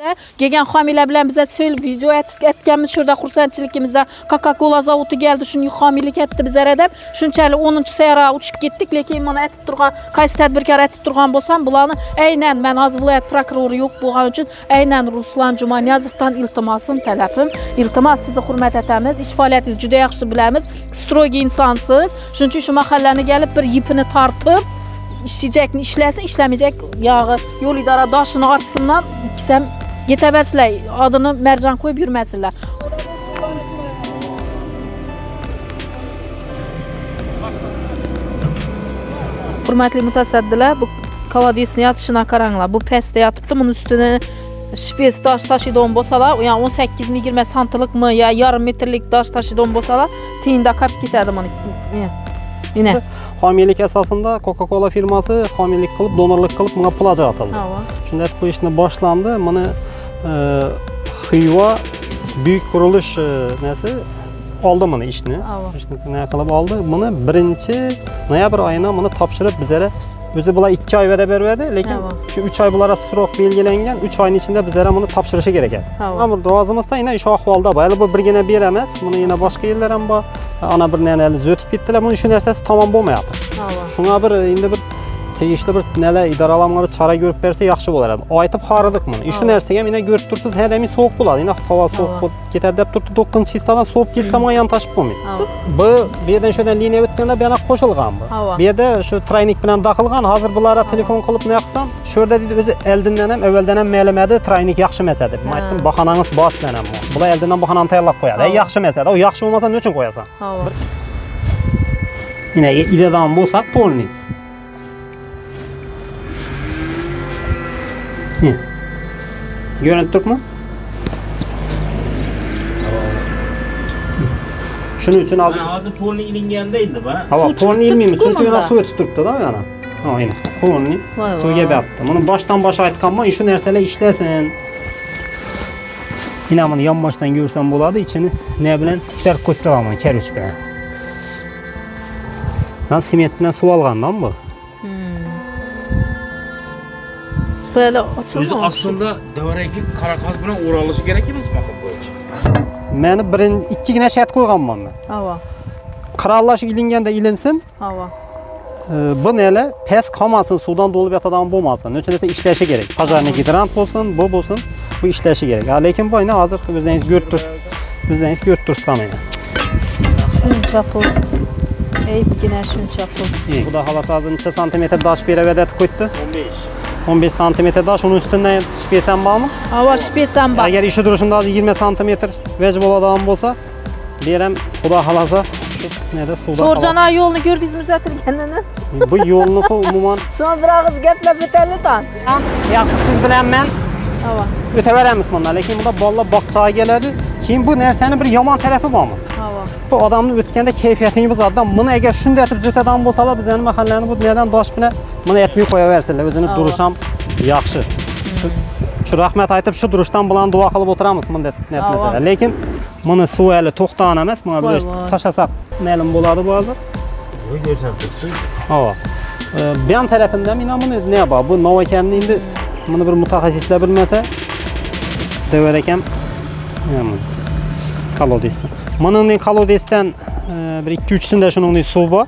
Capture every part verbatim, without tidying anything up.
Gelgan homiylar bilan biza sel video etganmiz, shurda xursandchiligimizdan Coca-Cola zavodi keldi, shuni homiylik etdi bizlar deb. Shunchalik o'ninchi sayroqqa uchib ketdik, lekin mana aytib turgan, qaysi tadbirkor aytib turgan bo'lsam, bularni aynan men hozir viloyat prokurori yo'q bo'lgani uchun aynan Ruslan Jumaniyazovdan iltimosim, talabim, iltimos sizni hurmat etamiz. Ish faoliyatingizni juda yaxshi bilamiz. Strogiy insonsiz. Shuning uchun shu mahallani kelib bir ipini tortib ishlayacakni ishlasin, ishlamayacak yog'i yo'l idora doshini ortsindan ikkisam yetaversizlar, adını mercan qo'yib yurmasinlar. Hurmatli mutasaddilar, bu kolodesni yotishini qaranglar. Bu pastda yotibdi, buning ustini shpes tosh tashiydigan bo'lsalar, ya'ni o'n sakkiz yigirma santilikmi yo yarim metrlik tosh tashiydigan bo'lsalar, tiyinda qolib ketadi buni. Yine. Homiylik asosida Coca-Cola firması homiylik qilib, donorlik qilib, buna pul ajratildi. Shunday qo'yishni boshlandi. Buni Xiva büyük qurilish nasi oldi buni ishni. Ishni nima qilib oldi? Buni birinchi noyabr oyida buni topshirib bizlere o'zi bular ikki oy va'da berdi, lekin shu uch oy bulara srok belgilangan, uch oyning ichida bizlere buni topshirishi kerak edi. Ammo rozimizda yana shu ahvolda bor. Bu birgina ber emas, buni yana boshqa yillar ham bor. Ana bir nani o'tib ketdilar, buni shu narsasi tamom bo'lmayapti. Shunga bir endi bir tegishli bir neler idoralarga bir chora ko'rib bersa yaxshi bo'lardi. Aytib xoridik buni. Shu narsaga meni ko'rib tursiz, ha demin sovuq bo'ladi. Endi havo sovuq bo'lib ketadi deb turibdi, to'qqizinchi hissadan sovuq ketsa men yan tashib bo'lmaydi. Bu bu yerdan shundan liniya o'tganda bu yana qo'shilgan bu. Bu yerda shu traynik bilan daqilgan. Hozir bularga telefon qilib ne qilsam, shu yerda deydi o'zi eldindan ham, avvaldan ham ma'lumadi, traynik yaxshi emas edi. Men aytdim, bahonangiz bosdan ham. Bular eldindan bahonani tayyorlab qo'yadi. Yaxshi emas edi. O yaxshi bo'lmasa nechun qo'yasan? Yine idadan bo'lsa polni. Görüntü Türk mü? Şunun için az... Hazır polni ilingandaydi bana. Hava polni ilmiymiş. Çünkü yana su ötü Türk'te değil mi yana? Aynen. Polni. Suya battı. Bunu baştan başa aytkan mı? Şu nerseler işlesin. Yine bunu yan baştan görsen buladı. İçini ne bilen güzel koydu ama keruç be. Lan simet bilen su algandan mı? Böyle açılmamış. Özü aslında dövreki karakaz bilen uğralışı gerek emas mı bu için? Meni birin ikki gina şart qo'yganman men. Hava. Qirallash ilinganda ilinsin. Hava. Bu neler? Pes qolmasin, suvdan dolib yotadigan bo'lmasin. Nechun desa ishlashi kerak. Pojarniy gidrant bo'lsin, bu bo'lsin, bu ishlashi kerak. Lekin bu endi hozir o'zingiz ko'rib turibsiz. O'zingiz ko'rib turibsizlar mana. Shuncha pul. Eyipgina shuncha pul. Xudo xolasa hozir necha santimetr dosh beraveradi qo'ydi? o'n besh. o'n besh santimetr dosh, uning ustidan shpesam bormi? Hava shpesam bor. Agar ishi turishida yigirma santimetr vej bo'ladigan bo'lsa, beram Xudo xolasa shu neda suvda. So'rjana yo'lni ko'rdingizmi zatilganini? Bu yo'lni umuman shuni bir og'iz gaplab o'talidan. Yaxshi siz bilan men Hava. o'taveramiz bundan, lekin bunda bolalar bog'chaga keladi. Keyin bu narsani bir yomon tarafi bormi? Hava. Bu odamni o'tganda kayfiyatini buzadi. Buni agar shunday etib o'tadigan bo'lsalar, bizning mahallani bu nedan dosh bilan buni aytmay qo'yaversinlar. O'zini turish ham yaxshi. Shu shu rahmat aytib shu durishdan bilan duo qilib o'tiramiz bunday netmasa. Lekin buni suv hali to'xtagan emas. Buni bir tashlasak ma'lum bo'ladi bu hozir. Bu ko'rsam tursin. Hava. Ben tarafından men buni ne bor? Bu Novakanni endi buni bir mutaxassislar bilmasa, devar ekan. Kolodesdan. Buning kolodesdan bir ikki uch sunda shuningdek suv bor.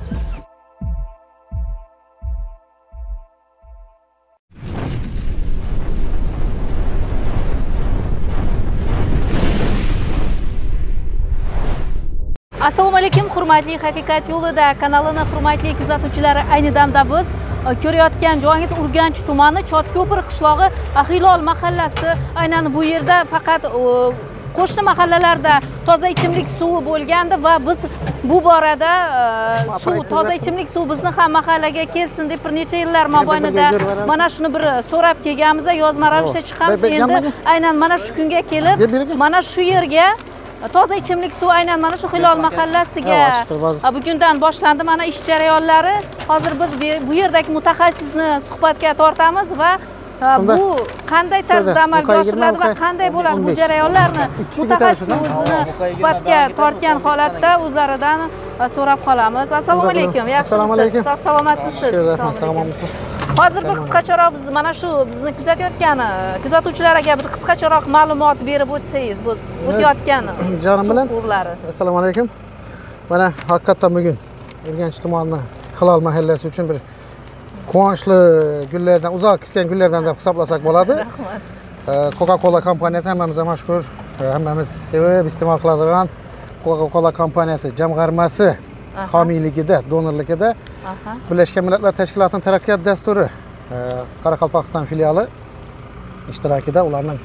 Assalomu alaykum, hurmatli Haqiqat yo'lida kanalini hurmatli kuzatuvchilari, ayni damda biz ko'rayotgan joyingiz Urganch tumani Chotko'pir qishlog'i Ahilol mahallasi. Aynan bu yerda faqat qo'shni mahallalarda toza ichimlik suvi bo'lgandi va biz bu borada suv, toza ichimlik suv bizni ham mahallaga kelsin deb bir necha yillar mobaynida mana shuni bir so'rab kelganmiz, yozma ravishda chiqamiz. Endi aynan mana shu kunga kelib, mana shu yerga toza ichimlik suv aynan mana shu Hilol mahallasiga bugundan boshlandi mana ish jarayonlari. Hozir biz bu yerdagi mutaxassisni suhbatga tortamiz va bu qanday tarzda amalga oshiriladi va qanday bo'ladi bu jarayonlarni mutaxassis o'zini suhbatga tortgan holatda o'zlaridan so'rab qolamiz. Assalomu alaykum. Yaxshimisiz? Sog' salomatmisiz? Salomat. Hozir bir qisqacharoq biz mana shu bizni kuzatayotgan kuzatuvchilarga bir qisqacharoq ma'lumot berib o'tsangiz bu o'tayotgan Jonim bilan. turlari. Assalomu alaykum. Mana haqiqatan bugun Urganch tumani Hilol mahallasi uchun bir quvonchli kunlardan, uzoq kutgan kunlardan deb hisoblasak bo'ladi. Coca-Cola kompaniyasi hammamizga mashhur, hammamiz sevib iste'mol qiladigan Coca-Cola kompaniyasi jamg'armasi homiyligida, donorligida Birlashgan Millatlar Tashkilotining taraqqiyot dasturi Qoraqalpog'iston filiali ishtirokida ularning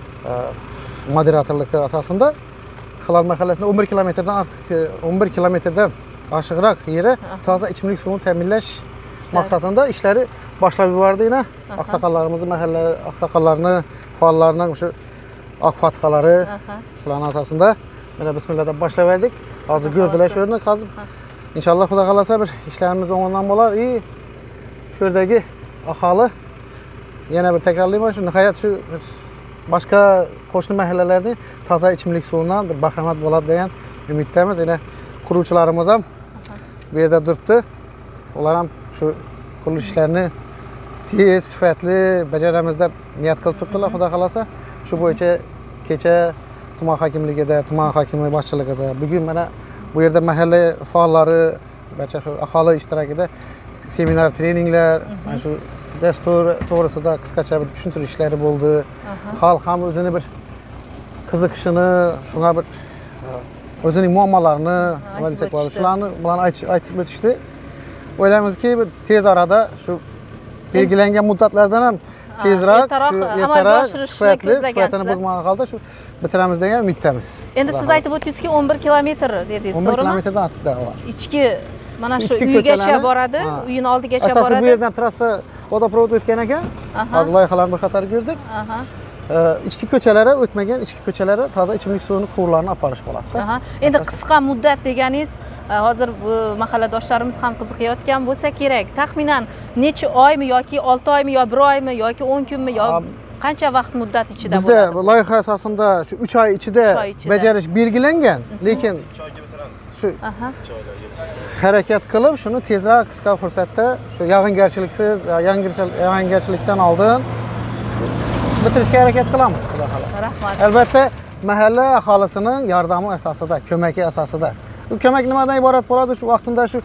moderatorligi asosida Hilol mahallasining o'n bir kilometrdan ortiq o'n bir kilometrdan oshiqroq yeri toza ichimlik suvini ta'minlash maqsadida ishlari boshlab yubordi. Yana oqsoqollarimizni, mahalla oqsoqollarini, faollarning shu oq fathalari shularning asosida mana bismillah deb boshlab verdik. Hozir ko'rdilar shu yerni qazib. İnşallah Xudo xolasa bir ishlarimiz o'ng'ondan bo'lar. I shu yerdagi aholi yana bir takrorlayman, shu nihoyat shu boshqa qo'shni mahallalarning toza ichimlik suvidan bir bahramand bo'ladi degan umiddamiz. Yana quruvchilarimiz ham bu yerda turibdi. Ular ham shu qurilish ishlarini tez, sifatli bajaramiz deb niyat qilib turibdilar. Xudo xolasa shu bo'yicha kecha tuman hokimligida, tuman hokimligi boshchiligida bugun mana bu yerda mahalla faollari, barcha shu aholi ishtirokida seminar, treninglar, mana shu dastur to'g'risida qisqacha bir tushuntirish ishlari bo'ldi. Xalq ham o'zini bir qiziqishini, shunga bir o'zining muammolarini, nima desak bo'ladi, shularni bilan aytib o'tishdi. O'ylaymizki, bir tez orada shu belgilangan muddatlardan ham tezroq, shu ertaroq sifatli, sifatini buzmagan holda shu bitiramiz degan umiddamiz. Endi siz aytib o'tdingiz-ki, o'n bir kilometr dedingiz, to'g'rimi? o'n bir kilometrdan ortiq da bor. Ichki mana shu uygacha boradi, uyning oldigacha boradi. Asosan bu yerdan trassa vodoprovod o'tgan ekan. Hozir loyihalarni bir qator ko'rdik. Ichki ko'chalari o'tmagan, ichki ko'chalari toza ichimlik suvini quvurlarini olib borish bo'ladi. Endi qisqa muddat deganingiz, hozir bu mahalladoshlarimiz ham qiziqayotgan bo'lsa kerak. Taxminan necha oymi yoki olti oymi yo bir oymi yoki o'n kunmi yo qancha vaqt muddat ichida bo'ladi? Bizda loyiha asosida shu uch oy ichida bajarish belgilangan, lekin shu harakat qilib shuni tezroq qisqa fursatda shu yog'ingarchiliksiz, yog'ingarchilikdan oldin bitirishga harakat qilamiz, xudo xolasa. Rahmat. Albatta mahalla aholisining yordami asosida, ko'magi asosida. Bu ko'mak nimadan iborat bo'ladi? Shu vaqtida shu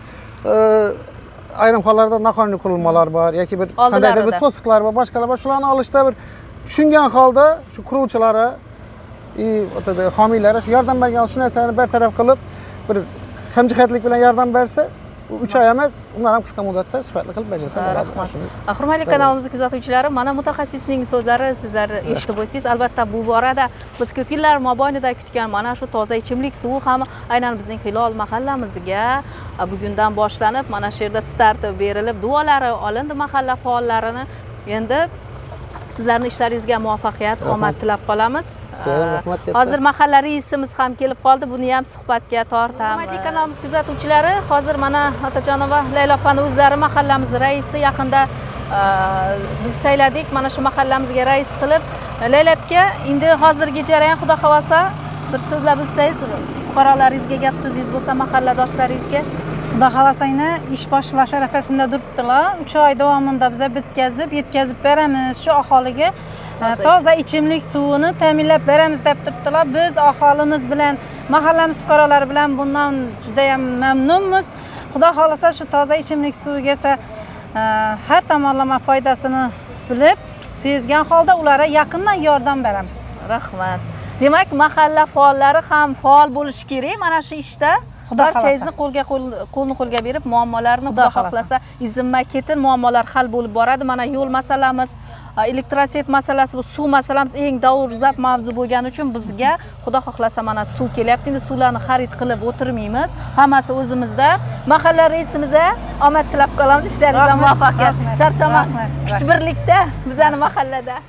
ayrim hollarda noqonuniy qurilmalar bor yoki bir qandaydir bir to'siqlar bor, boshqalar bor. Shularni olishda bir tushungan holda shu quruvchilari, homiylari shu yordam bergan shu narsani bartaraf qilib bir hamjihatlik bilan yordam bersa, uch oy emas, ular ham qisqa muddatda sifatli qilib bajarsa bo'ladi. Hurmatli kanalimiz kuzatuvchilari, mana mutaxassisning so'zlari sizlar eshitib o'tdingiz. Albatta bu borada biz ko'p yillar mobaynida kutgan mana shu toza ichimlik suvi ham aynan bizning Hilol mahallamizga bugundan boshlanib, mana shu yerda starti berilib, duolari olindi mahalla faollarini. Endi sizlarning ishlaringizga muvaffaqiyat, omad tilab qolamiz. Hozir mahalla raisimiz ham kelib qoldi. Buni ham suhbatga tortamiz. Hurmatli kanalimiz kuzatuvchilari, hozir mana Otajonova Laylo opani o'zlari mahallamiz raisi yaqinda biz sayladik. Mana shu mahallamizga rais qilib, Laylo opga endi hozirgi jarayon xudo xolasa bir so'zlab o'tsangiz, fuqarolaringizga gap so'zingiz bo'lsa mahalladoshlaringizga. Xudo xolasangni ish boshlash arafasida turibdilar. uch oy davomida biz bitkazib, yetkazib beramiz shu aholiga. Toza ichimlik suvini ta'minlab beramiz deb turibdilar. Biz aholimiz bilan, mahallamiz fuqarolari bilan bundan juda ham mamnunmiz. Xudo xolasa shu toza ichimlik suviga esa har tomonlama foydasini bilib, sezgan holda ularga yaqindan yordam beramiz. Rahmat. Demak, mahalla faollari ham faol bo'lish kerak mana shu ishda. Barchangizni qo'lga qo'lni qo'lga berib, muammolarni xudo xohlasa izimma ketin muammolar hal bo'lib boradi. Mana yo'l masalamiz, elektrosvet masalasi, bu suv masalamiz eng dolzarb mavzu bo'lgani uchun bizga xudo xohlasa mana suv kelyapti. Endi suvlarni xarid qilib o'tirmaymiz. Hammasi o'zimizda. Mahalla raisimizga omad tilab qolamiz. Ishlaringizga muvaffaqiyat. Charchamoq, kuch birlikda bizning mahallada.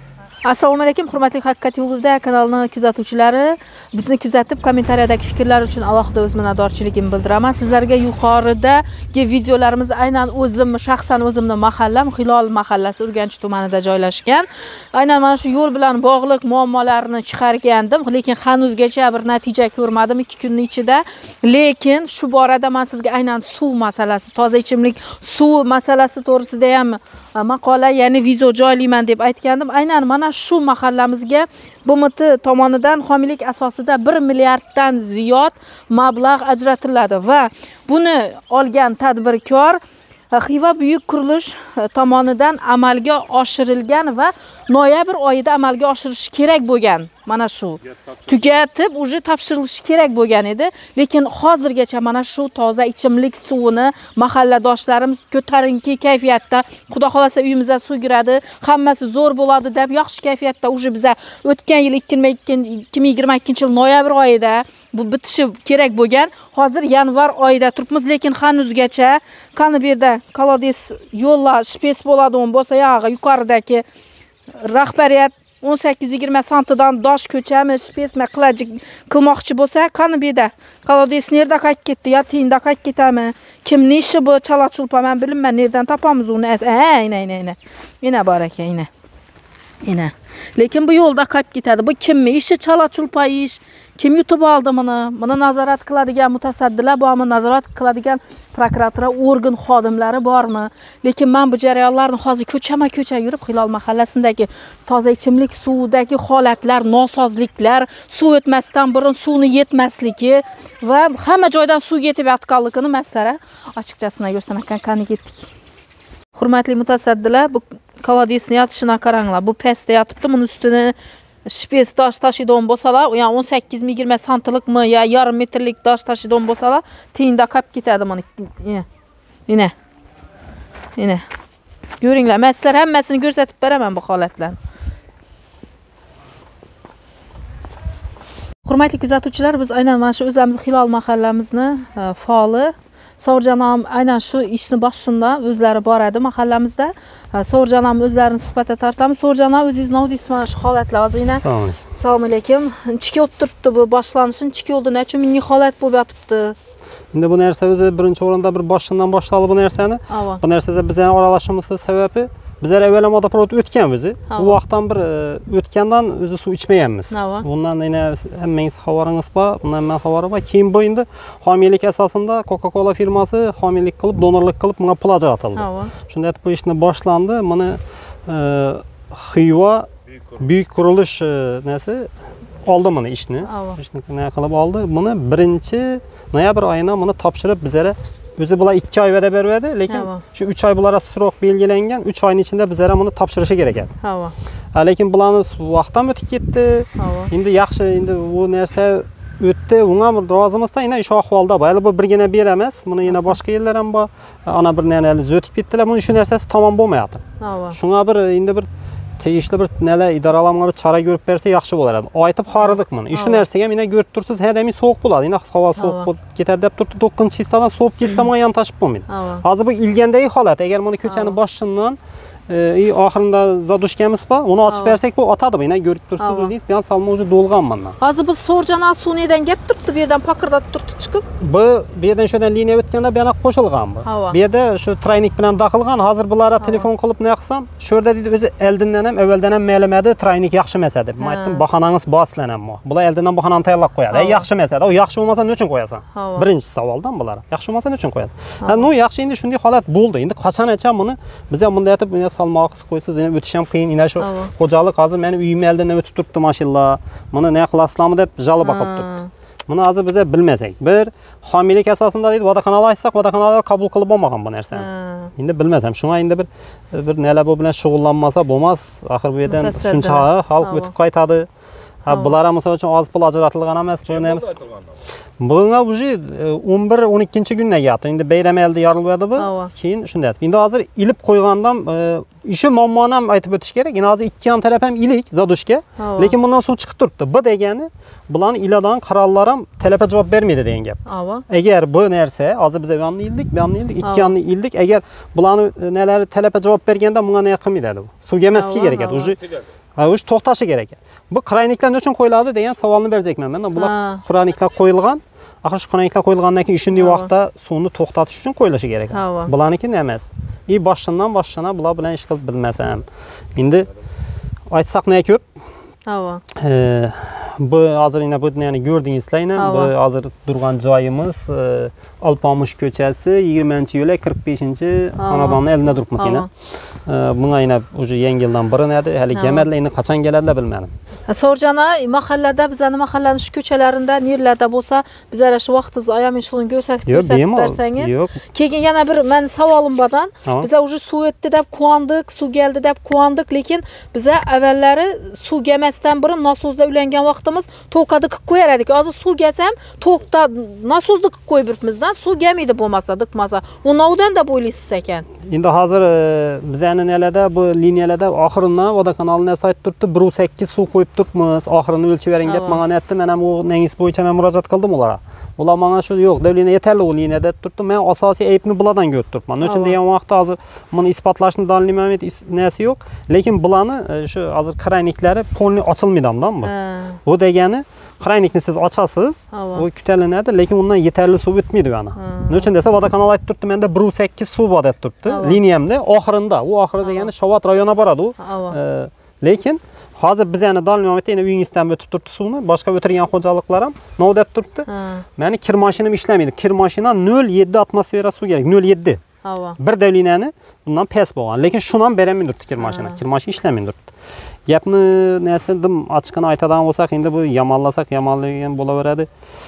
Assalomu alaykum, hurmatli Haqiqat yo'lida kanalining kuzatuvchilari. Bizni kuzatib, kommentariyadagi fikrlar uchun alohida o'z minnatdorchiligimni bildiraman. Sizlarga yuqoridagi videolarimiz aynan o'zim, shaxsan o'zimning mahallam Hilol mahallasi Urganch tumanida joylashgan. Aynan mana shu yo'l bilan bog'liq muammolarni chiqargandim, lekin hanuzgacha bir natija ko'rmadim ikki kunning ichida. Lekin shu borada men sizga aynan suv masalasi, toza ichimlik suv masalasi to'g'risida ham maqola, ya'ni video joylayman deb aytgandim. Aynan mana shu mahallamizga B M T tomonidan homiylik asosida bir milliarddan ziyod mablag' ajratiladi va buni olgan tadbirkor Xiva buyuk qurilish tomonidan amalga oshirilgan va noyabr oyida amalga oshirilishi kerak bo'lgan. Mana shu tugatib, uje topshirilishi kerak bo'lgan edi, lekin hozirgacha mana shu toza ichimlik suvini mahalladoshlarimiz ko'tarinki kayfiyatda, xudo xolasa uyimizga suv kiradi, hammasi zo'r bo'ladi deb yaxshi kayfiyatda uje biza o'tgan yil ikki ming yigirma ikkinchi yil noyabr oyida bu bitishi kerak bo'lgan. Hozir yanvar oyida turibmiz, lekin hanuzgacha qani bu yerda kolodez yo'llar shpes bo'ladigan bo'lsa, yog'i yuqoridagi rahbariyat o'n sakkiz yigirma santidan dosh ko'chamiz, shpesma qilajik qilmoqchi bo'lsa, qani bu yerda kolodez nerda qaytib ketdi, yo tiyinda qaytib ketami? Kimning ishi bu? Chala-chulpa men bilmayman, nerdan topamiz uni? Ha, ina ina ina. Ina bor ekan, ina. Ina. Lekin bu yo'lda qaytib ketadi. Bu kimning ishi? Chala-chulpa ish. Kim yutib oldi buni? Buni nazorat qiladigan mutasaddilar bormi? Nazorat qiladigan prokuratura organ xodimlari bormi? Lekin men bu jarayonlarni hozir ko'chama-ko'cha yurib, Hilol mahallasindagi toza ichimlik suvidagi holatlar, nosozliklar, suv o'tmasdan burun suvni yetmasligi va hamma joydan suv yetib yotganligini masala ochiqchasini ko'rsana qani ketdik. Hurmatli mutasaddilar, bu kolodesni yotishini qaranglar. Bu pastda yotibdi, buni ustini shpes tosh tashiydigan bo'lsalar, ya'ni o'n sakkiz yigirma santilikmi yo yarim metrlik tosh tashiydigan bo'lsalar, tiyinda qolib ketadi buni. Ina. Ina. Ko'ringlar, men sizlar hammasini ko'rsatib beraman bu holatlarni. Hurmatli kuzatuvchilar, biz aynan mana shu o'zimiz Hilol mahallamizni faoli Sovurjon ham aynan shu ishni boshidan o'zlari boradi mahallamizda. Sovurjon ham o'zlarini suhbatga tortamiz. Sovurjon ham o'zingiz nima deysiz mana shu holatlar hozirgina? Assalomu alaykum. Nechga olib turibdi bu boshlanishi? Nechga oldi? Nechun ming holat bo'lib yotibdi? Endi bu narsa o'zi birinchi o'rinda bir boshidan boshladi bu narsani. Bu narsaga bizning aralashishimiz sababi bizlar avvalambor prot o'tgan o'zi. U vaqtdan bir o'tgandan o'zi suv ichmaganmiz. Bundan yana hammangiz xabaringiz bor, bundan men xabarim bor. Keyin bu endi homiylik asosida Coca-Cola firmasi homiylik qilib, donorlik qilib menga pul ajratildi. Shunda aytib bu ishni boshlandi. Meni Xiva buyuk qurilish nasi oldi meni ishni. Ishni nima qilib oldi? Buni birinchi noyabr oyida meni topshirib bizlarga o'zi bular ikki oy va'da berdi, lekin shu uch oy bular srok belgilangan, uch oyning ichida bizlar buni topshirishi kerak edi. Ha. Lekin bularni vaqtdan o'tib ketdi. Endi yaxshi, endi bu narsa o'tdi, unga rozimizda, yana shu ahvolda bor. Hali bu birgina ber emas, buni yana boshqa yerlar ham bor. Ana bir nani o'tib ketdilar, buni shu narsasi tamom bo'lmayapti. Shunga bir endi bir tegishli bir nelar idoralarga bir chora ko'rib bersa yaxshi bo'lardi. Aytib xoridik buni. Shu narsaga meni ko'rib tursiz, hadami sovuq bo'ladi. Endi havo sovuq bo'lib ketadi deb turibdi, to'qqizinchi chistadan sovib ketsa men ham tashib bo'lmaydi. Hozir bu ilgandagi holat. Agar buni ko'chani boshidan и oxirida zadushkamiz bor, uni ochib bersak bu otadi. Meni ko'rib tursiz, o'zingiz bilan salmo уже dolgan mendan. Hozir bu Sovurjon suvnidan gap turibdi, bu yerdan paqirdat turibdi chiqib. Bu bu yerdan shodan liniya o'tganda bu yana qo'shilgan bu. Bu yerda shu traynik bilan daqilgan. Hozir bularga telefon qilib ne qilsam, shu yerda deydi o'zi eldindan ham, avvaldan ham ma'lumati traynik yaxshi emas deb. Men aytdim, bahonangiz boslan ham. Bular eldindan bahonani tayyorlab qo'yadi. Yaxshi emas edi. U yaxshi bo'lmasa nechun qo'yasan? Birinchi savoldan bular. Yaxshi bo'lmasa nechun qo'yasan? Ha, no yaxshi, endi shunday holat bo'ldi. Endi qachongacha buni biz ham bunday aytib, buni salmoq qo'ysiz, yana o'tish ham qiyin. Ina shu xo'jalik hozir meni uyim eldan o'tib turibdi mashinalar. Buni ne qilasizlarmi deb jalb qilib turibdi. Buni hozir biz bilmasak. Bir homiylik asosida deydi, vodokanal aytsak, vodokanallar qabul qilib olmagan bu narsani. Endi bilmasam, shunga endi bir bir nelar bu bilan shug'ullanmasa bo'lmas. Axir bu yerdan shuncha xalq o'tib qaytadi. Ha, bular ham misol uchun oz pul ajratilgan emas, bu emas. Bunga уже o'n bir o'n ikkinchi kunga yaqin. Endi bayram eldi yoriladi bu. Keyin shunday. Endi hozir ilib qo'ygandan ishi muammoni ham aytib o'tish kerak. Endi hozir ikki yon taraf ham ilik zadushka, lekin bundan suv chiqib turibdi. Bu degani bularni iladan qarorlar ham talabga javob bermaydi degan gap. Agar bu narsa hozir biz yonni ildik, bu yonni ildik, ikki yonni ildik, agar bularni nelari talabga javob berganda bunga ne qilmaydi bu? Suvga emas kerak edi. Уже Ha, o'sha to'xtashi kerak. Bu kraniklar nechun qo'yiladi degan savolni berajekman men. Bular kraniklar qo'yilgan. Axir shu kraniklar qo'yilgandan keyin shunday vaqtda suvni to'xtatish uchun qo'yilishi kerak. Bularniki emas. I boshdan boshdan bular bilan ish qilib bilmasam. Endi aytsak ne ko'p. Hava. Bu hozir yana bu yani gördingizlar yana bu hozir turgan joyimiz Alpamush ko'chasi yigirmanchi yo'lak qirq beshinchi xonadonning elida turibmiz yana. Bunga yana o'sha yangi yildan birin edi. Hali kelmadilar, endi qachon keladilar bilmadim. Sorjana mahallada bizani mahallaning shu ko'chalarida, nerlarda bo'lsa, bizlar shu vaqtingizni ayamin shuni ko'rsatib ko'rsatib bersangiz. Keyin yana bir men savolim bordan. Biz o'sha suv etdi deb quvondik, suv keldi deb quvondik, lekin biza avvallari suv kelmasdan burun nasozda ulangan vaqtimiz to'qada qilib qo'yar edik. Hozir suv kelsam, to'qda nasozda qilib qo'yib yuribmizdan suv kelmaydi bo'lmasa, diqmasa. Undan da bo'ylaysiz ekan. Endi hozir bizani nelarda bu liniyalarda oxiridan vodokanalni sayt turibdi, bir nuqta sakkiz suv qo'yib turibmiz. Oxirini o'lchab bering deb menga aytdi. Men ham u nengiz bo'yicha men murojaat qildim ularga. Ular menga shu yo'q, davlina yetarli u liniyada turibdi. Men asosiy aybni bulardan ko'rib turibman. Nechun degan vaqtda hozir buni isbotlashni dalilmayman, narsa yo'q. Lekin bularni shu hozir kraniklari polni ochilmaydi-dan bu. Bu degani kranikni siz ochasiz, u kutalanadi, lekin undan yetarli suv o'tmaydi yana. Nechun desa vodokanal aytib turibdi, menda bir nuqta sakkiz suv bor deb turibdi. Liniyamda oxirinda, u oxiri degani Shovot rayoniga boradi u. Lekin hozir biz yana dalilmayman, yana uyingizdan o'tib turibdi suvni, boshqa o'tirgan xo'jaliklar ham nima deb turibdi? Meni kir mashinam ishlamaydi. Kir mashina nol yetti atmosfera suv kerak, nol yetti. Bir davlinani bundan past bo'lgan, lekin shundan beramaydi kir mashina. Kir mashina ishlamaydi. Gapni narsadim ochiqini aytadigan bo'lsak, endi bu yamanlasak yamanlagan bo'laveradi.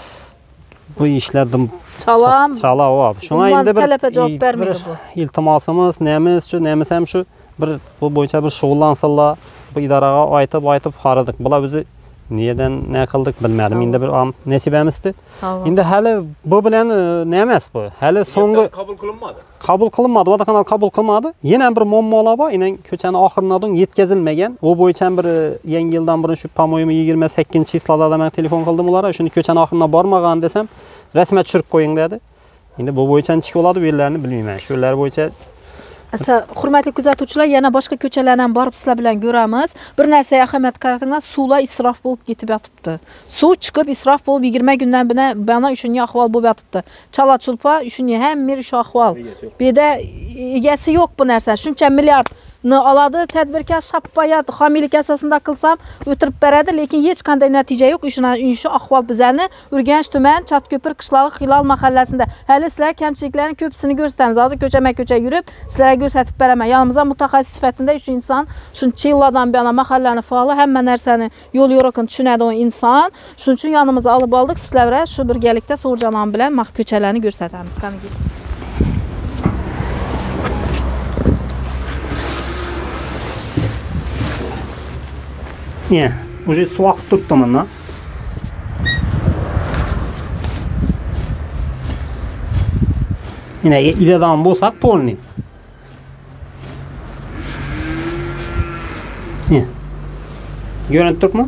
Bu ishlardim chalam. Chala, va. Shunga endi bir talaba javob bermaydi bu. Iltimosimiz, nemiz shu, nemiz ham shu bir bu bo'yicha bir shug'ullansinlar. Bu idoraga aytib, aytib qaradik. Bular bizni niyadan ne qildik bilmadim. Endi bir nasibamizdi. Endi hali bu bilan ne emas bu. Hali so'nggi qabul qilinmadi. Qabul qilinmadi, vodokanal qabul qilmadi. Yana bir muammolar bor. Endi ko'chani oxiridan yetkazilmagan. U bo'yicha bir yangi yildan burun shu pamoyimi yigirma sakkizinchi chislada men telefon qildim ularga. Shuni ko'chani oxiridan bormagan desam, rasmat tushirib qo'ying dedi. Endi bu bo'yicha nechik bo'ladi, bu yerlarni bilmayman. Shular bo'yicha Asa, hurmatli kuzatuvchilar, yana boshqa ko'chalarga ham borib sizlar bilan ko'ramiz. Bir narsaga ahamiyat qaratinglar, suvlar isrof bo'lib ketib yotibdi. Suv chiqib isrof bo'lib yigirma kundan bana shunday ahvol bo'lib yotibdi. Chala-chulpa shunday ham mer shu ahvol. Bu yerda egasi yo'q bu narsa. Shuncha milliard ni oladi, tadbirkor shappoyat homiylik asosida qilsam o'tirib beradi, lekin hech qanday natija yo'q. Shuna shu ahvol bizani Urganch tuman Chotko'pir qishlog'i Hilol mahallasida. Hali sizlar kamchiliklarning ko'psini ko'rsatamiz. Hozir ko'chama-ko'cha yurib, sizlarga ko'rsatib beraman. Yonimizda mutaxassis sifatida shu inson, shuncha yillardan beri mahallani faoli, hamma narsani yo'l yo'riqini tushunadigan inson. Shuning uchun yonimizga olib oldik. Sizlar bilan shu birgalikda So'rjamon bilan maq ko'chalarni ko'rsatamiz. Qani Не, уже suv oqib turibdi mana. Yine ileriden bo'lsak polni. Ne? Görünüp turibmi?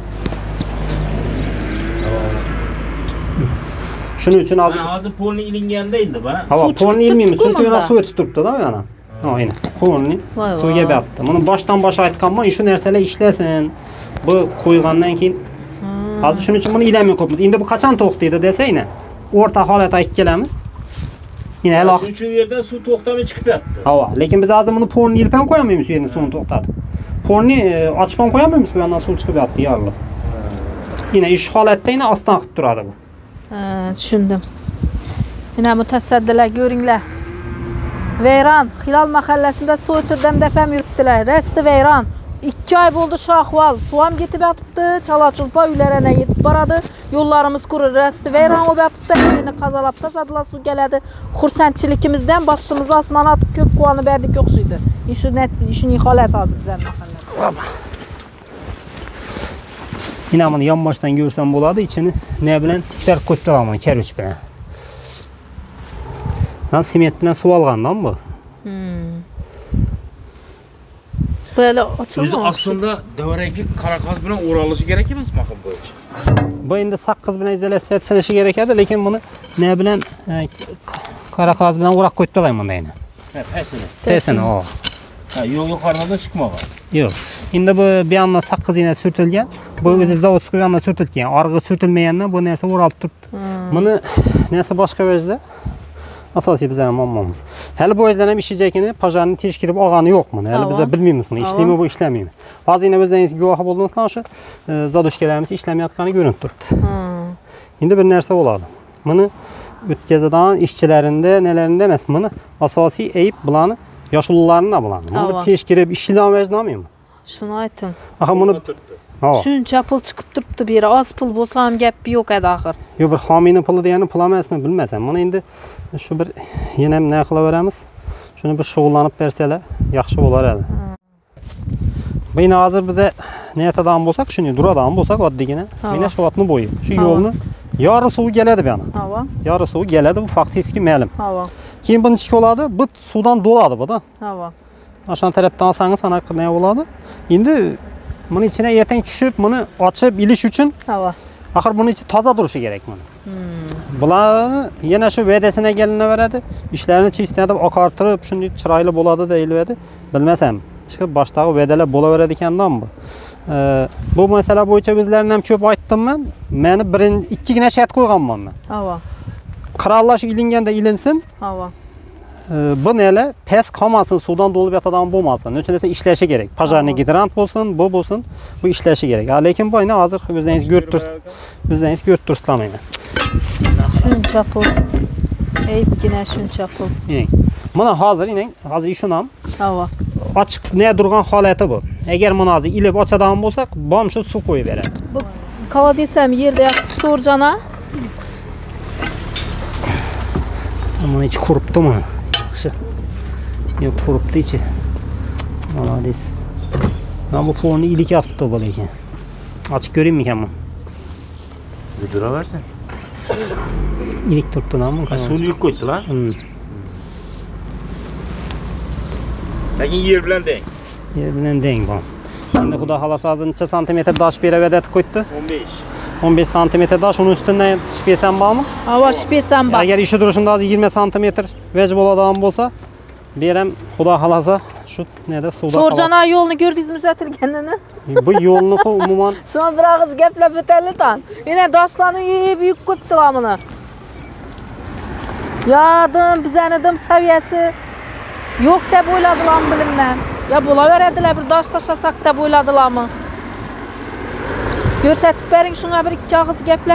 Shuning uchun hozir hozir polni ilinganda endi ba. Ha, polni ilmaymiz, shuning uchun yana suv o'tib turibdi-da yana. Ha, aynan. Polni suvga beribdi. Buni boshdan bosh aytganman, shu narsalar ishlasin. Bu qo'ygandan keyin hozir shuning uchun buni ilamay qo'yibmiz. Endi bu qachon to'xtaydi desayna, o'rta holatga aytib kelamiz. Yine el Shu uchun yerda suv to'xtamay chiqib yotdi. Ha, lekin biz hozir buni polni ilib ham qo'yamaymiz, shu yerni suvni to'xtatib. Polni ochib ham qo'yamaymiz, bu yerdan suv chiqib yotdi, yorilib. Yine ish holatda yine ostan qilib turadi bu. Ha, tushundim. Yana mutasaddilar ko'ringlar. Vayron, Hilol mahallasida suv o'tirdim deb ham yuribdilar. Rasti vayron. ikki oy bo'ldi shu ahvol. Suv ham ketib yotibdi, chala-chulpa uylarga yetib boradi. Yo'llarimiz qurib, rasti vayron bo'lib yotibdi. Erini qazalab tashladilar, suv keladi. Xursandchiligimizdan boshimizni osmon otib ko'p quvonib berdik o'xshaydi. Shu shuning holat hozir bizning mahallada. Yine bunu yan baştan görsem bo'ladi, içini ne bilan ko'tarib qo'yibdilar, karuch bilan. Lan sement bilan suv olgandan bu. Böyle açılma. O'zi aslında davraki qaraqoz bilan o'ralishi kerak emasmi axir bu ish? Bu endi sakkiz bilan izolyatsiya etilishi kerak edi, lekin buni ne bilan qaraqoz bilan o'rab qo'yibdilar bunda yana. Ha, pesini. Pesini, o. Ha, yo'q, yuqoridan chiqmagan. Yo'q. Endi bu bu yoqdan sakkiz yana sürtilgan. Bu o'zi zavodskiy yoqdan sürtilgan. Orqaga sürtilmagandan bu narsa o'ralib turibdi. Buni narsa boshqa vajda. Asosiy bizning muammomiz. Hali bu o'zdan ham ishlayotgani, pojarni tekshirib olgani yo'q buni. Hali biz bilmaymiz buni, ishlaymi bu ishlamaymi. Hozir yana o'zingiz guvohi bo'ldingizlar, o'sha zadoshkalarimiz ishlamayotgani ko'rinib turibdi. Endi bir narsa bo'ladi. Buni o'tkazadigan ishchilarinde nelerinde emas, buni asosiy ayb bularni yoshullarni bo'ladi. Buni tekshirib ishlamayapmizmi? Shuni ayting. Axir buni shuncha pul chiqib turibdi bu yerga, oz pul bo'lsa ham gap yo'q edi axir. Yo'q, bir homiyning puli degani pul emasmi, bilmasam. Buni endi shu bir yana ham nima qilaveramiz? Shuni bir shug'ullanib bersalar yaxshi bo'lar edi. Buni hozir biza niyatidan bo'lsak, shuni duradigan bo'lsak, oddiygina, mana shu otni bo'yi, shu yo'lni yarı suvi keladi bu yana. Hava. Yarı suvi keladi, bu faktiski ma'lum. Hava. Keyin buni ichki oladi, bu suvdan to'ladi bu da. Hava. Aşağı tarafdan alsangiz ana ne bo'ladi? Endi buni ichine ertang tushib, buni ochib ilish uchun Hava. axir buni ichi toza turishi kerak buni. Bularni yana shu va'dasine gelinaveradi. İşlerini chistlatib oqartirib, shunday chiroyli bo'ladi deyiladi. Bilmasam, chiqib boshdagi va'dalar bo'laveradi ekandan bu. Ee, bu masala bo'yicha o'zlaridan ham ko'p aytdim men. Meni birinchi ikkigina shart qo'yganman men. Hava. Qirallash ilinganda ilinsin. Hava. Bu neyle pes kalmasın, sudan dolup yatadan bulmasın. Üçün ise işleşi gerek. Pajarni gidrant olsun, bu olsun, bu işleşi gerek. Ha, lekin bu ne hazır özünüz götür, özünüz götür islamayın. Şuncha pul. Eyipgina şuncha pul. İyi. Buna hazır inen, hazır işunam. Hava. Açık ne durgan haleti bu. Eğer bunu hazır ilip açadan bulsak, bam şu su koyu verir. Bu kala desem yerde sorcana. Ama hiç kuruptu mu? Yok kuruptu içi. Malades. Ben bu fornu ilik yaptı böyle için. Açık göreyim mi kendim? Bir dura versen. İlik tuttu lan mı? Suyunu ilk koydu lan. Hmm. Lakin yer bilen denk. Yer bilen denk bu. Şimdi Xudo halası azı neçe santimetre daş bir eve koydu? on beş. on beş santimetre daş, onun üstünden şipesem var mı? Hava şipesem var. Eğer işi duruşunda az yirmi santimetre vecib olan olsa, berem Xudo halası şu nede suda falan. Sorcana yolunu gördünüz mü düzeltilgenini? Bu yolunu umuman. Şuna bir ağız geplep öterli tan. Yine daşlarını yiyip yük köptüler bunu. Yadım, bizenidim seviyesi yok da boyladılar mı bilinmem. Ya bulaverediler bir daş taşasak da boyladılar mı? Görsetip verin şuna bir iki ağız geplep.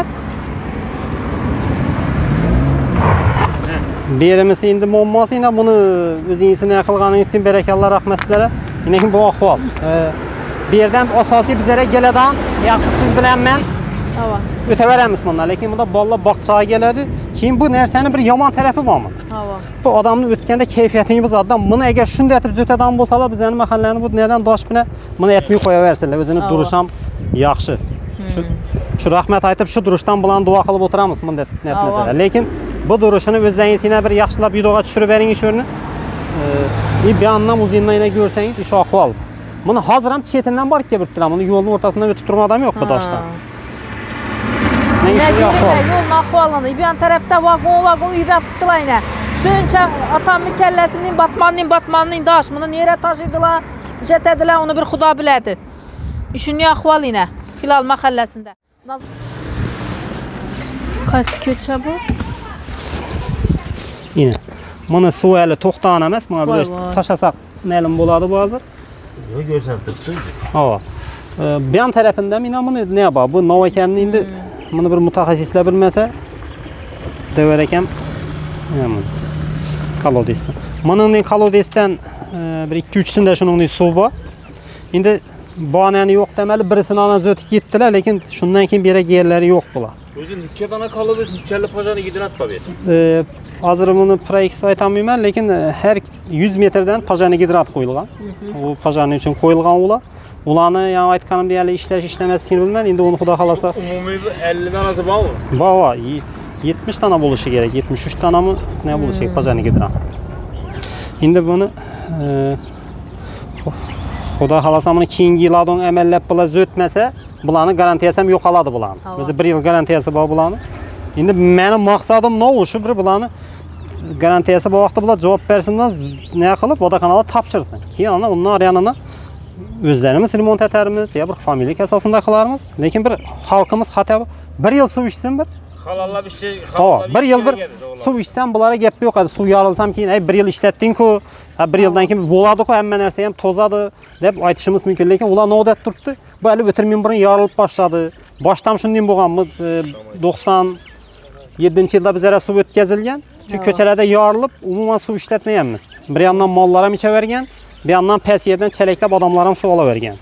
Beremesi indi muammosi yine bunu o'zingizning qilganingiz uchun barakalloh rahmat sizlarga. Lekin bu ahvol. Ee, bu yerdan asosiy bizlarga keladigan yaxshi siz bilan men Hava. o'taveramiz bundan. Lekin bunda bolalar bog'chaga keladi. Keyin bu narsani bir yomon tarafi bormi? Hava. Bu odamni o'tganda kayfiyatini buzadidan. Buni agar shunday etib o'tadigan bo'lsalar, bizning mahallani bu nedan dosh bilan buni aytmay qo'yaversinlar. O'zini durish ham yaxshi. Shu shu rahmat aytib shu durishdan bilan duo qilib o'tiramiz bunda net masala. Lekin bu durishini o'zingizga bir yaxshilab videoga tushirib bering ish o'rni. Ee, bir yandan o'zingizdan yana ko'rsangiz ish ahvol. Buni hozir ham chetidan borib kelib turibdilar. Buni yo'lning o'rtasidan o'tib turgan odam yo'q bu doshdan. Ne iş ahvol? Yo'lning ahvolini, bu yan tarafda vagon vagon uyib yotibdilar yana. Shuncha otamning kallasining batmanning batmanning dosh. Buni nereye taşıydılar, jetadilar, onu bir Xudo biladi. Shunday ahvol yana Hilal mahallasida. Qaysi ko'cha bu? Yine. Buni suv hali to'xtagan emas, buni bir tashlasak ma'lum bo'ladi bu hozir. Yo'q, ko'rsam turibdi. Ha. Bu yan tarafında mina buni ne yapar? Bu Novakanni endi buni bir mutaxassislar bilmasa devar ekan. Mana kolodesdan. Buning kolodesdan bir ikki uch sunda shuningdek suv bor. Endi bonani yo'q demeli birisini ana o'tib ketdilar, lekin shundan keyin bir yerlari yo'q bular. O'zi necha dona qoldi, nechali pojani gidrat bor edi. Ee, hozir buni proyekt aytolmayman, lekin har yuz metrdan pojani gidrat qo'yilgan. U pojani uchun qo'yilgan ular. Ularni yana aytganim deyarli ishlash ishlamasligini bilmayman. Endi uni Xudo xolasa umumiy ellik donasi bormi? Bor, bor. yetmish dona bo'lishi kerak. yetmish uch donami ne bo'lishi kerak pojani gidrat. Endi buni Xudo xolasa buni keyingi yillardan amallab bular o'tmasa, bularni garantiyasi ham yo'qoladi bularni. O'zi bir yil garantiyasi bor bularni. Endi mening maqsadim nima? Shu bir bularni garantiyasi bu vaqtda bular javob bersinlar, ne qilib vodokanalga topshirsin. Keyin ana undan yanına o'zlarimiz remont etarmiz, ya bir homiylik asosida qilarmiz. Lekin bir xalqimiz xato bir yil suv ichsin bir Halalla bir şey, Ha, bir yıl bir suv içsem bulara gap yo'q. Hadi suv yorilsam keyin, "Ey, bir yil ishlatding-ku, ha bir yildan keyin bo'ladi-ku, hamma narsa ham tozadi" deb aytishimiz mumkin. Lekin ular nodat turibdi. Bu hali o'tirmin burun yorilib boshladi. Boshdan shunday bo'lganmi? to'qson yedinchi yilda bizlara suv o'tkazilgan. Shu ko'chalarda yorilib, umuman suv ishlatmayapmiz. Bir yandan mollar ham ichavergan, bir yandan past yerdan chalaklab odamlar ham suv olavergan.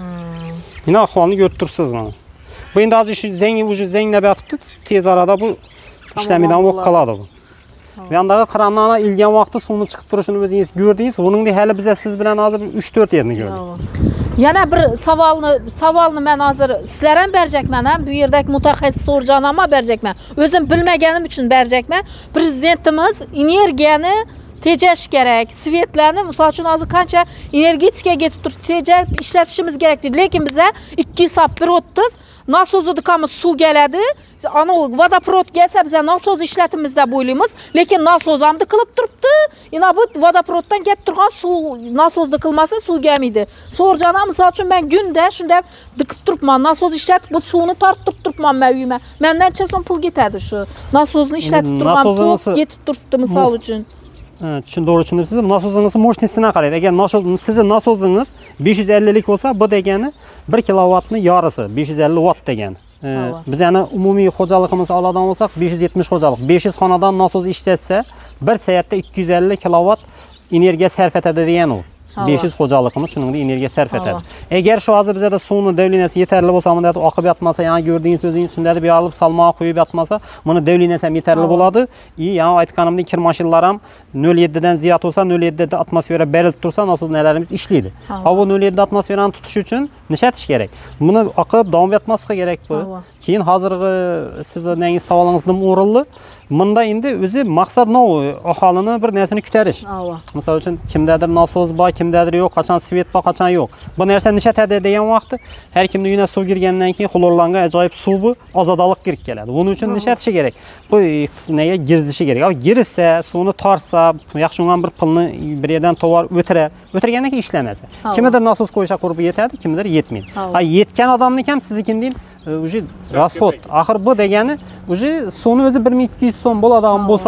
Yine ahvolni ko'rib turibsiz mana. Bu endi hozir shu zeng уже zenglab yotibdi. Tez arada bu ishlamaydan bo'lib qoladi bu. Bu yandagi krandan ilgan vaqtda suvni chiqib turishini o'zingiz ko'rdingiz. Buningda hali biz siz bilan hozir uch to'rt yerni ko'rdik. Yana bir savolni savolni men hozir sizlar ham berjakman ham, bu yerdagi mutaxassis O'rjon ham berjakman. O'zim bilmaganim uchun berjakman. Prezidentimiz energiyani tejash kerak. Svetlarni, misol uchun hozir qancha energetikaga ketib turib, tejab ishlatishimiz kerak deydi. Lekin biza ikki soat bir o'ttiz nasozidikamiz suv keladi. Ana vodoprovod kelsa biz nasoz ishlatimiz deb o'ylaymiz. Lekin nasoz hamda qilib turibdi. Yana bu vodoprovoddan kelib turgan suv nasozda qilmasa suv kelmaydi. So'rjana misol uchun men kunda shunday diqib turibman. Nasoz ishlatib bu suvni tortib turibman men uyima. Mendan necha so'm pul ketadi shu. Nasozni ishlatib turibman, pul ketib turibdi misol uchun. Tushun doğru tushundingiz. Nasozingizni mo'shnisini qaraydi. Agar sizning nasozingiz besh yuz ellik lik bo'lsa, bu degani bir kilovatni yarısı, besh yuz ellik watt degani. Biz yana umumiy xo'jaligimiz oladigan bo'lsak, besh yuz yetmish xo'jalik. besh yuz xonadan nasoz ishlatsa, bir soatda ikki yuz ellik kilovat energiya sarf etadi degan u. besh yuz xo'jaligimiz shuningdek energiya sarf etadi. Agar shu hozir bizda suvni davlinasi yetarli bo'lsa, bunda oqib yotmasa, yana ko'rdingiz o'zingiz shunday deb yolib salmoq qo'yib yotmasa, buni davlinasi ham yetarli bo'ladi. I, yana aytganimdek kir mashinlar ham nol yetti dan ziyod bo'lsa, nol yetti da atmosfera berilib tursa, nasoznalarimiz ishlaydi. Ha bu nol yetti atmosferani tutish uchun nishatish kerak. Buni oqib davom etmasligi kerak bu. Keyin hozirgi sizning savolingiz o'rinli. Bunda endi o'zi maqsad nima? Aholini bir narsani kutarish. Misol uchun kimdadir nasoz bor, kimdadir yo'q, qachon svet bor, qachon yo'q. Bu narsa nishatadi degan vaqtda har kimning uyina suv kirgandan keyin xlorlangan ajoyib suv bu ozodalik kirib keladi. Buning uchun nishatishi kerak. Bu nega girzishi kerak. Yo'q, girilsa, suvni tortsa, yaxshi ungan bir pulni bir yerdan tovar o'tirar. O'tirgandan keyin ishlamasa. Kimdir nasoz qo'yisha qurbi yetadi, kimdir yetmaydi. Ha, yetgan odamning ham siznikidan уже расход. Axir bu degani уже suvni o'zi bir ming ikki yuz so'm bo'ladigan bo'lsa,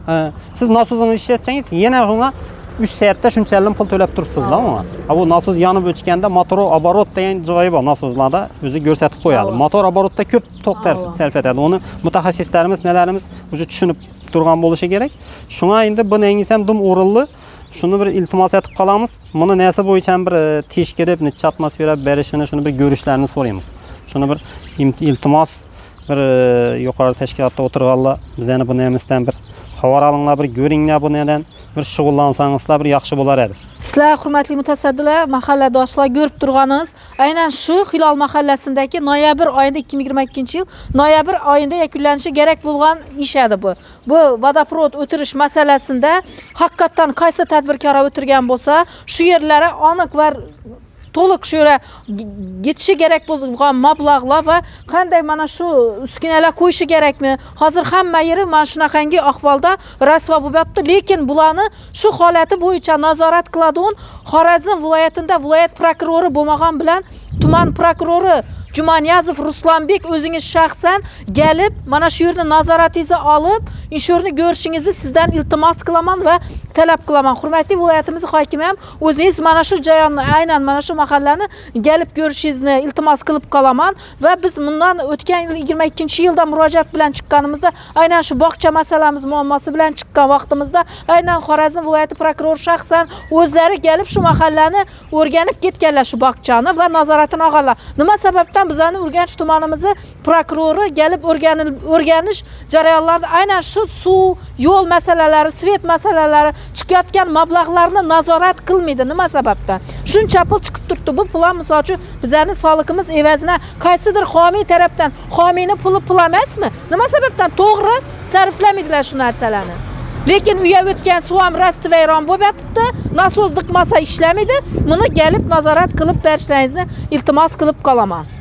siz nasozni ishlatsangiz yana unga uch soatda shunchalik pul to'lab turibsiz-da unga. Ha bu nasoz yonib o'chganda motor оборот degan joyi bor nasozlarda o'zi ko'rsatib qo'yadi. Motor оборотda ko'p to'q sarf etadi. Uni mutaxassislarimiz nelarimiz o'zi tushunib turgan bo'lishi kerak. Shunga endi bu nengiz ham dum o'rinli. Shuni bir iltimos etib qolamiz. Buni nasi bo'yicha bir tekshirib, necha atmosfera berishini shuni bir ko'rishlarini so'raymiz. Shuni bir iltimos bir yuqori tashkilotda o'tirganlar bizani bu nemisdan bir xabar olinglar, bir ko'ringlar, bu nedan bir shug'ullansangizlar bir yaxshi bo'lar edi. Sizlar hurmatli mutasaddilar, mahalladoshlar ko'rib turganingiz, aynan shu Hilol mahallasindagi noyabr oyida ikki ming yigirma ikkinchi yil noyabr oyida yakunlanishi kerak bo'lgan ish edi bu. Bu vodoprovod o'tirish masalasida haqiqatan qaysi tadbirkor o'tirgan bo'lsa, shu yerlari aniq va to'liq shu yerga yetishi kerak bo'lgan mablag'lar va qanday mana shu uskunalar qo'yishi kerakmi? Hozir hamma yeri mana shunaqangi ahvolda rasvo bo'lib yotibdi, lekin bularni shu holati bo'yicha nazorat qiladigan Xorazm viloyatida viloyat prokurori bo'lmagan bilan tuman prokurori Jumaniyazov Ruslanbek o'zingiz shaxsan kelib, mana shu yerni nazoratingizni olib, shu yerni ko'rishingizni sizdan iltimos qilaman va talab qilaman. Hurmatli viloyatimiz hokimi ham o'zingiz mana shu joyni, aynan mana shu mahallani kelib ko'rishingizni iltimos qilib qolaman va biz bundan o'tgan yil yigirma ikkinchi yilda murojaat bilan chiqqanimizda, aynan shu bog'cha masalamiz muammosi bilan chiqqan vaqtimizda, aynan Xorazm viloyati prokurori shaxsan o'zlari kelib shu mahallani o'rganib ketganlar, shu bog'chani va nazoratini olganlar. Nima sababdan bizani Urganch tumanimizni prokurori kelib o'rganib o'rganish jarayonlarida aynan shu suv, yo'l masalalari, svet masalalari chiqayotgan mablag'larni nazorat qilmaydi. Nima sababdan? Shuncha pul chiqib turibdi. Bu pul misol uchun bizning soliqimiz evazina qaysidir homiy tarafdan homiyni puli pul emasmi? Nima sababdan to'g'ri sarflamaydilar shu narsalarni? Lekin uya o'tgan suv ham rastvayron bo'lib yotibdi. Nasoz diqmasa ishlamaydi. Buni kelib nazorat qilib berishlaringizni iltimos qilib qolaman.